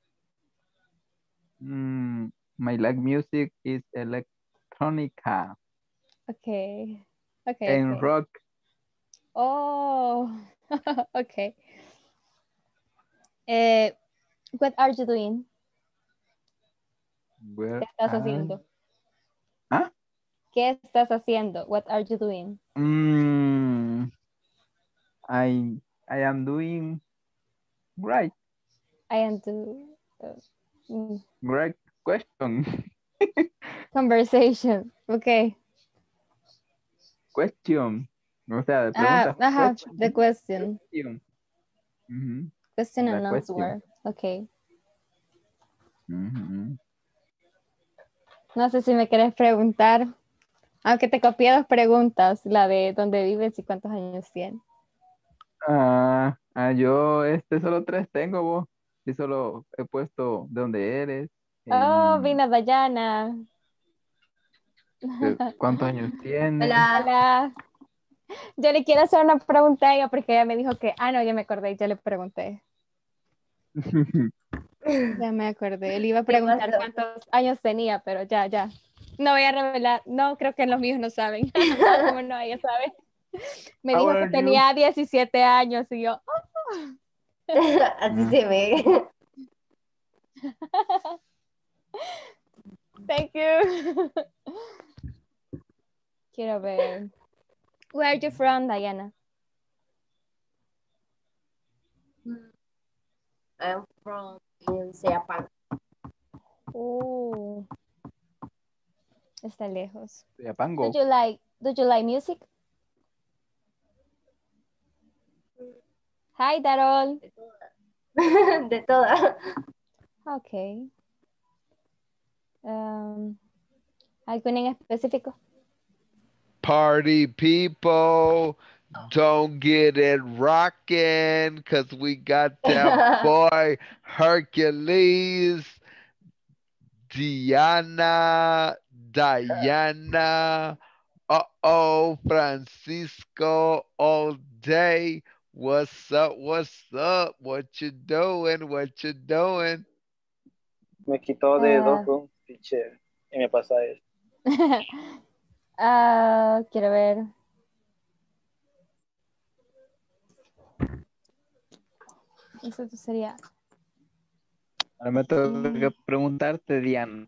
Mm, my like music is electronica Okay. Okay, and okay. rock. Oh, okay. Eh, what are you doing? Where ¿Qué estás I haciendo? ¿Ah? ¿Qué estás haciendo? What are you doing? Mm, I I am doing great. I am do uh, mm, Great question. conversation. Okay. Question. O sea, de Ah, pregunta. ajá, Question. the question. Question. Ujú, Question la and question. answer. Okay. Ujú. No sé si me quieres preguntar, aunque te copié dos preguntas, la de dónde vives y cuántos años tienes. Ah, ah, yo este solo tres tengo vos. Y solo he puesto de dónde eres, Oh, em, Vina Dayana. de cuántos años tienes. Hola. Hola. Yo le quiero hacer una pregunta a ella porque ella me dijo que, ah, no, ya me acordé, ya le pregunté. Ya me acordé. Le iba a ¿Qué preguntar pasó? cuántos años tenía, pero ya, ya. No voy a revelar. No, creo que los míos no saben. Como no, ella sabe. Me How dijo old que are you? tenía diecisiete años y yo. "Oh". Así Mm. se ve. Thank you. Quiero ver. Where are you from, Diana? I'm from in Seapan. Oh, está lejos. Do Yapango. you like Do you like music? Hi, Darol. De toda. Okay. Um, ¿Algún en específico? Party people, don't get it rocking because we got that boy Hercules, Diana, Diana, uh-oh, Francisco all day. What's up? What's up? What you doing? What you doing? Me quitó de dos Ah, rooms, teacher, y me pasa eso. ah, quiero ver. Eso sería. Ahora me tengo que preguntarte, Diana.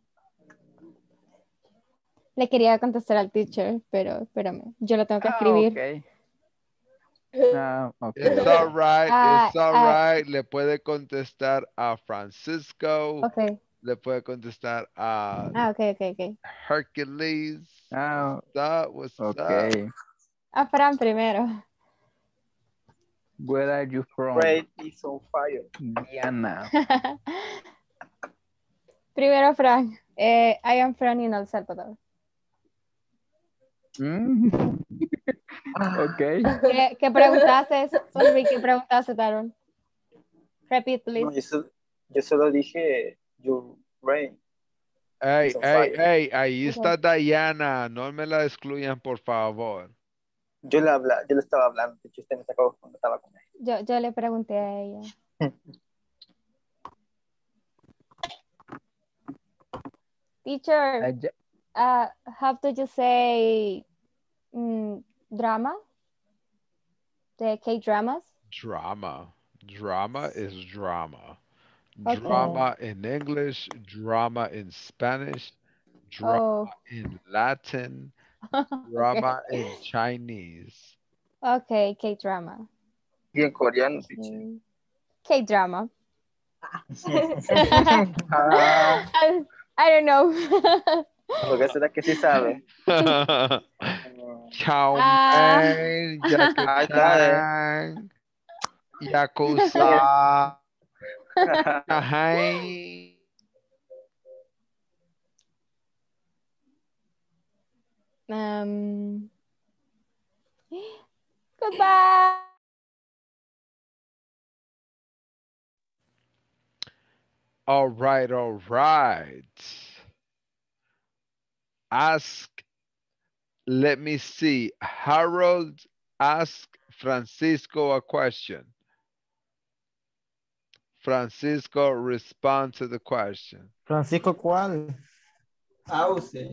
Le quería contestar al teacher, pero espérame. Yo lo tengo que Ah, escribir. ok. Ah, ok. It's all right, Ah, it's all ah. right. Le puede contestar a Francisco. Ok. Le puede contestar a Ah, ok, ok, ok. Hercules. Ah, What's up? What's ok. up? A Fran primero. Where are you from? Great is on fire. Diana. Primero Fran. Eh, I am Fran in El Salvador. Mm. Ok. ¿Qué, qué preguntaste? Sorry, ¿qué preguntaste, Taron? Repeat, No, please. yo, so- yo solo dije your brain Hey, is on hey, fire. hey, ahí Ok. está Diana. No me la excluyan, por favor. Yo le, habla, yo le estaba hablando, de hecho usted me sacó cuando estaba con él. Yo, yo le pregunté a ella. Teacher, Allá- uh, how do you say mm, drama? The K-dramas? Drama. Drama is drama. Okay. Drama in English, drama in Spanish, drama Oh, in Latin, okay. drama in Chinese. Okay, K-drama. Y en coreano, sí. Mm, K-drama. Ah, I, I don't know. porque será que sí sabe. Chow Ah. mein, Jackie Ahí está, eh. Chan, Yakuza, Hi. Um, goodbye. All right, all right. Ask, let me see. Harold ask Francisco a question. Francisco, respond to the question. Francisco, ¿cuál? Auce.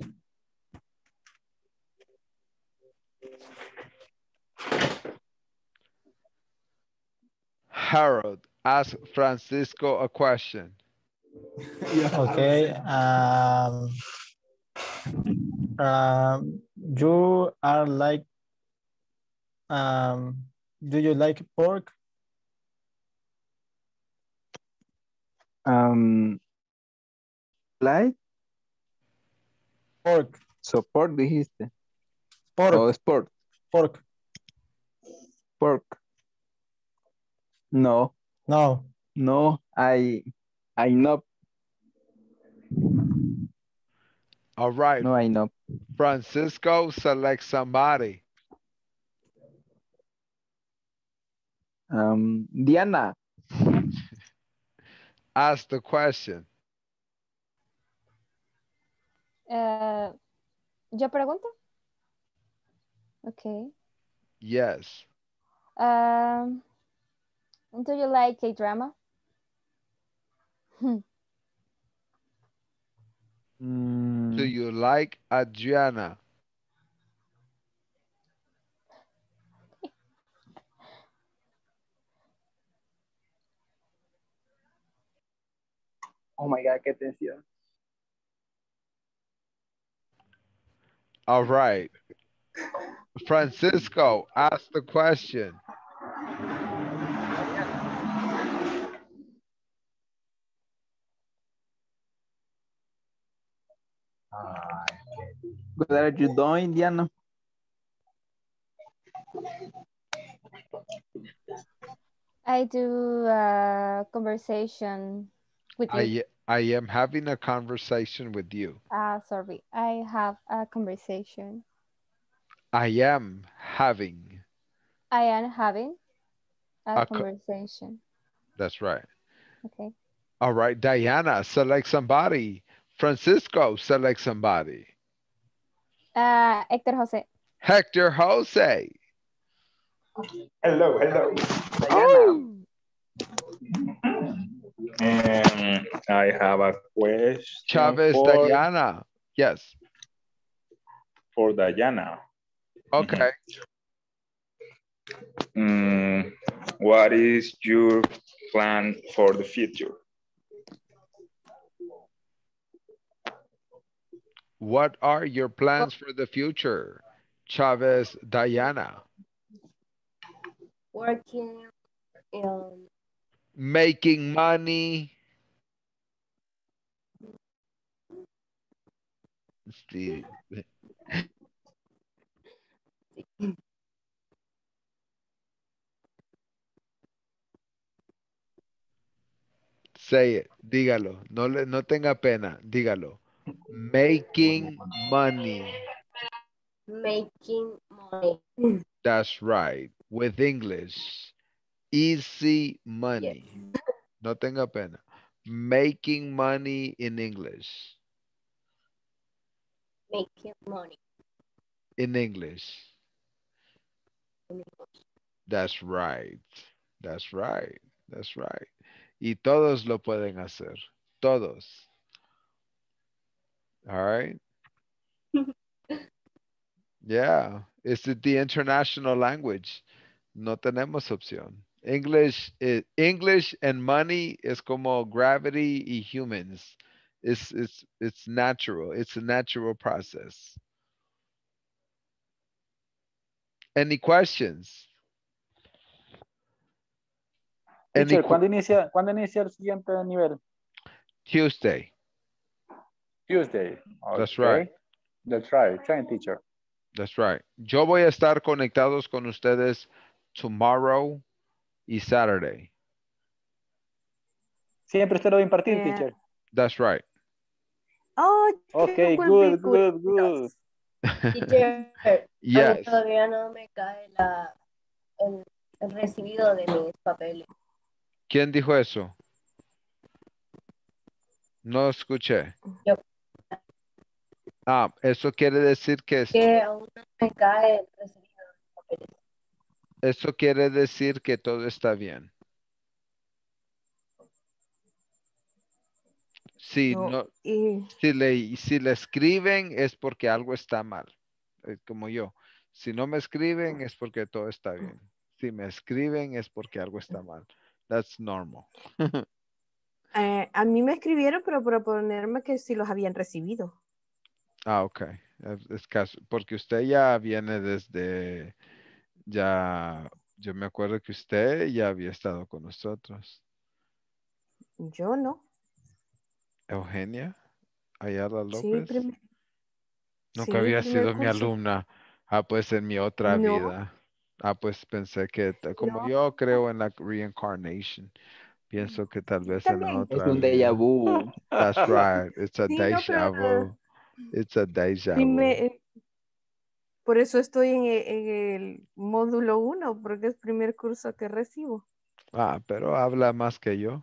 Harold, ask Francisco a question. Okay. Um, um, you are like, um, do you like pork? Um, like Pork. support dijiste. Pork. O sport. Pork. Pork. No. No. No, I I know. All right. No, I know. Francisco, select somebody. Um, Diana. Ask the question. Uh, ¿Yo pregunto? Okay. Yes. Um, do you like K-drama? Mm, Do you like Adriana? Oh my God, qué tensión. All right. Francisco, ask the question. what are you doing, Diana? I do a conversation with you. I, I am having a conversation with you. Ah, sorry. I have a conversation. I am having. I am having a, A co- conversation. That's right. Okay. All right, Diana, select somebody. Francisco, select somebody. Uh, Héctor José. Hector Jose. Hello, hello. Oh. And I have a question Chavez for, Diana. Yes. for Diana. Okay. Mm, what is your plan for the future? What are your plans for the future? Chavez Diana. Working in Making money. Sí. Say it, dígalo. No, le, no tenga pena, dígalo. Making money. making money. That's right. With English. Easy money. Yes. No tenga pena. Making money in English. Making money. In English. That's right. That's right. That's right. Y todos lo pueden hacer. Todos. All right. Yeah. It's the international language. No tenemos opción. English, eh, English and money is como gravity y humans. It's, it's, it's natural. It's a natural process. Any questions? Any Teacher, qu- ¿cuándo inicia, ¿cuándo inicia el siguiente nivel? Tuesday. Tuesday. That's Okay. right. That's right. Train teacher. That's right. Yo voy a estar conectados con ustedes tomorrow y Saturday. Siempre usted lo va a impartir, Eh, teacher. That's right. Oh, Okay, qué good, buen good, good. Teacher, a mí Yes. todavía no me cae la, el, el recibido de mis papeles. ¿Quién dijo eso? No escuché. Yo, Ah, eso quiere decir que es- que aún no me cae el recibido de mis papeles. eso quiere decir que todo está bien. Si No, no, y si le, si le escriben es porque algo está mal. eh, Como yo. Si no me escriben es porque todo está bien. Si me escriben es porque algo está mal. That's normal. eh, a mí me escribieron, pero para ponerme que si los habían recibido. Ah, ok. Es, es caso, porque usted ya viene desde, ya, yo me acuerdo que usted ya había estado con nosotros. Yo no. Eugenia Ayala Sí, López. prim- Nunca sí, había primer sido mi curso. alumna. Ah, pues en mi otra No, vida. Ah, pues pensé que, t- como no. yo creo en la reincarnation, pienso que tal Yo vez en la también. Es otra un déjà vida. vu. That's right. It's a Sí, no, deja pero vu. It's a deja sí vu. me, eh, por eso estoy en, e- en el módulo uno, porque es primer curso que recibo. Ah, pero habla más que yo.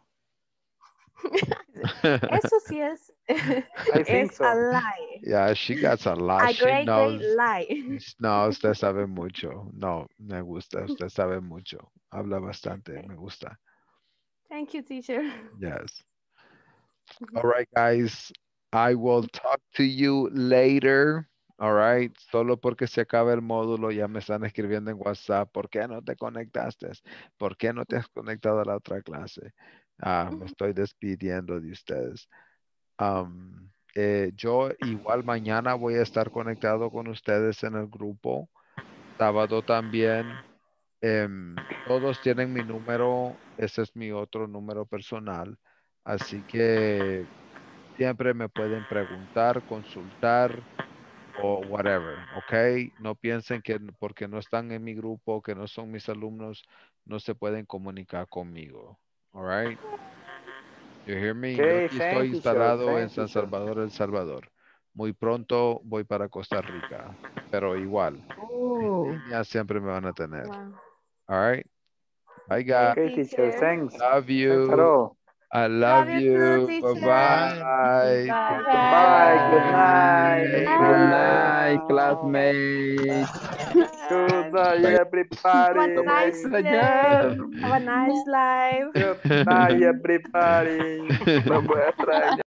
Eso sí es, I think es a so. lie. Yeah, she got a lot. A She great, great knows. lie. No, usted sabe mucho. No, me gusta. Usted sabe mucho. Habla bastante. Me gusta. Thank you, teacher. Yes. All right, guys. I will talk to you later. All right. Solo porque se acaba el módulo, ya me están escribiendo en WhatsApp. ¿Por qué no te conectaste? ¿Por qué no te has conectado a la otra clase? Ah, me estoy despidiendo de ustedes. Um, eh, yo igual mañana voy a estar conectado con ustedes en el grupo. Sábado también. Em, todos tienen mi número. Ese es mi otro número personal. Así que siempre me pueden preguntar, consultar o whatever, ¿ok? No piensen que n- porque no están en mi grupo, que no son mis alumnos, no se pueden comunicar conmigo. All right? You hear me? Yo Okay, aquí estoy thank teacher. instalado en Thank San teacher. Salvador, El Salvador. Muy pronto voy para Costa Rica, pero igual, en Oh, línea siempre me van a tener. wow. All right? Bye, Okay, guys. Okay, teacher. teacher. Thanks. Love Thanks a you. lot. I Love love you too, you. teacher. Bye-bye. Bye. Bye. Good Goodbye. night. See you Good Good later. night, night. classmates. Good Bye. night, Extrañar, Have a everybody. lo voy a nice day. extrañar. Have a nice life. Good night, everybody. Lo voy a extrañar.